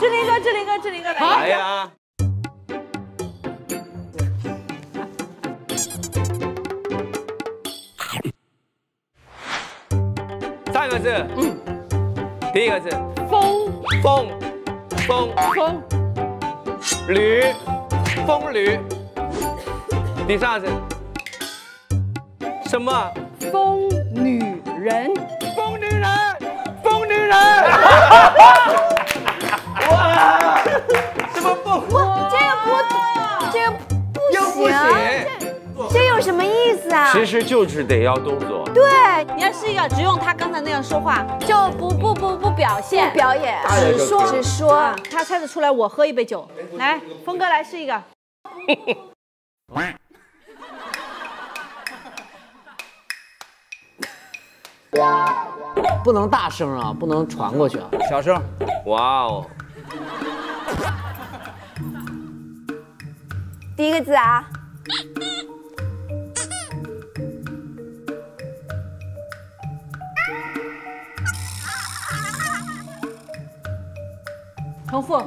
志玲哥来呀！三个字，第一个字风，旅，风旅。第三个字，什么？ 疯女人， 疯女人。哇！什么疯？ 这个不行，这有什么意思啊？ 其实就是得要动作。 对， 你要试一个，只用他刚才那样说话，就不表现， 不表演，只说。 他猜得出来，我喝一杯酒。来，峰哥来试一个。 不能大声啊，不能传过去啊，小声。 哇哦！ 第一个字啊， 重复。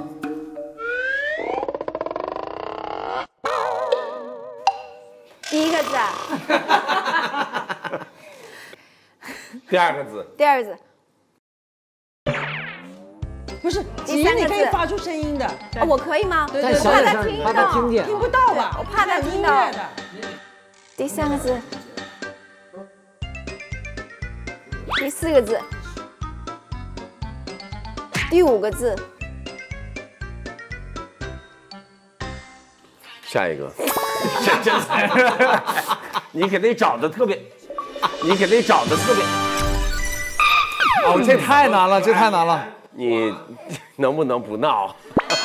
第一个字啊， 第二个字， 第二个字， 不是， 第三个字你可以发出声音的。 我可以吗？ 但小点声，怕他听见。 听不到吧？ 我怕他听到。第三个字，第四个字，第五个字， 下一个。这才，你给那找的特别， 哦，这太难了，这太难了。 你能不能不闹？